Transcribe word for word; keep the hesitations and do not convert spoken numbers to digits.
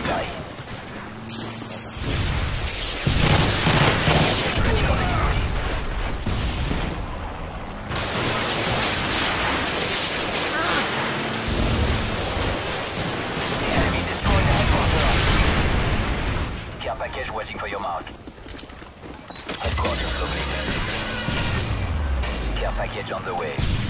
sky. Care package waiting for your mark. Headquarters located. Care package on the way.